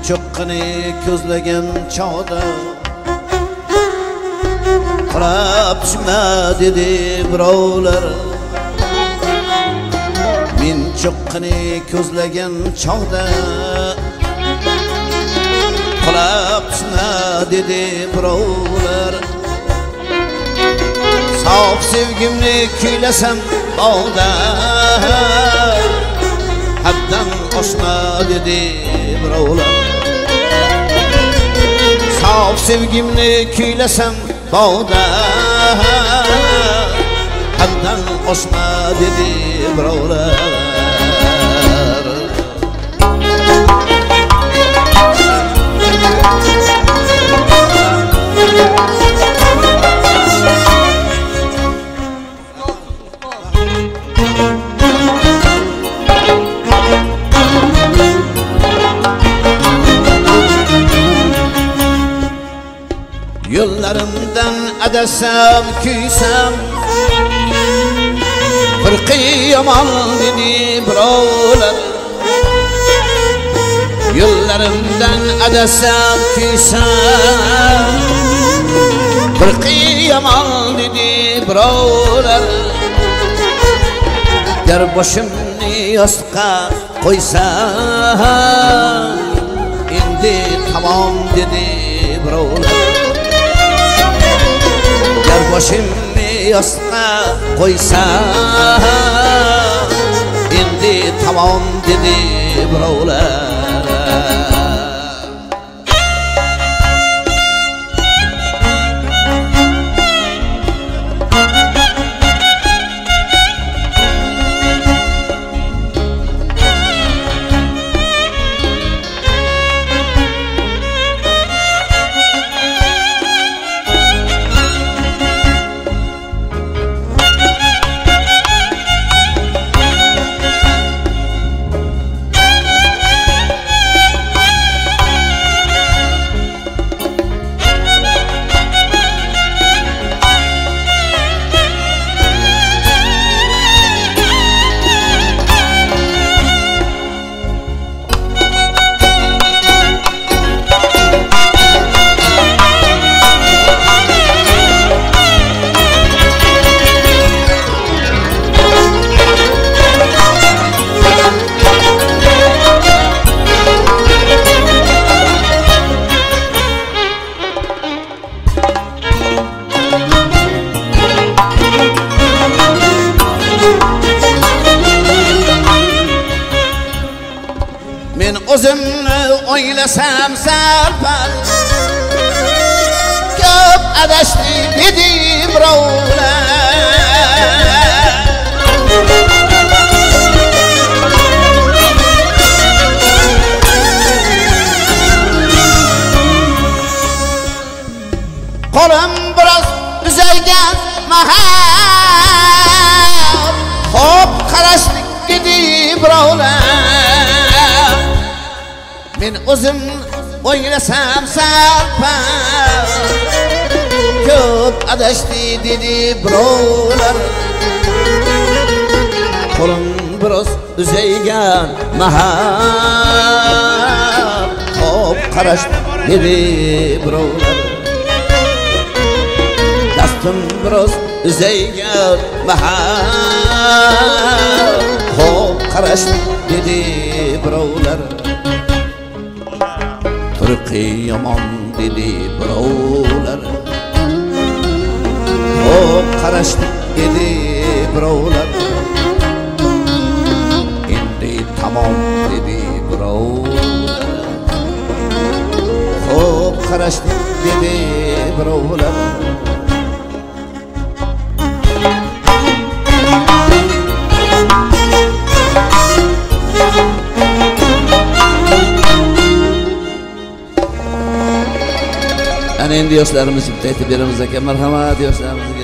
cho'qqini ko'zlagan chog'da qarab tushma dedi birovlar. Men cho'qqini ko'zlagan chog'da qarab tushma dedi birovlar. Sof sevgimni kuylasam bog'da haddan oshma dedi birovlar. Sof sevgimni kuylasam bog'da haddan oshma dedi birovlar. Yo'llarimdan adasam kuysam bir qiyoman dedi birovlar. Yo'llarimdan adasam kuysam bir qiyoman dedi birovlar. Gar boshimni yostiqqa qo'ysam endi tamom dedi birovlar. Gar boshimni yostiqqa qo'ysam endi tamom dedi birovlar. Men o'zimni o'ylasam sarpal ko'p adashdi dedi birovlar. Qo'lim biroz uzaygan mahal xo'p qarashdik dedi birovlar. Men o'zim o'ylasam sarpal ko'p adashdi dedi birovlar. Qo'lim biroz uzaygan mahal xo'p qarashdik dedi birovlar. Dastim biroz uzaygan mahal xo'p qarashdik dedi birovlar. Turqi yomon dedi birovlar. Xo'p qarashdik dedi birovlar. Endi tamom dedi birovlar. Xo'p qarashdik dedi birovlar. Endi yoshlarimiz bitta aytib beramiz aka, marhamat yoshlarimiz.